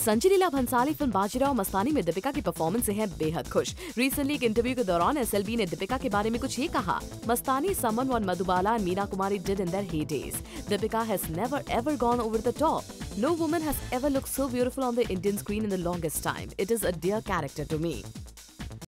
Sanjay Leela Bhansali film Bajirao Mastani में दीपिका की performance से हैं बेहद खुश। रिसेंटली एक इंटरव्यू के दौरान एसएलवी ने दीपिका के बारे में कुछ ये कहा, मस्तानी someone what Madhubala and Meena Kumari did in their heydays. Deepika has never ever gone over the top. No woman has ever looked so beautiful on the Indian screen in the longest time. It is a dear character to me.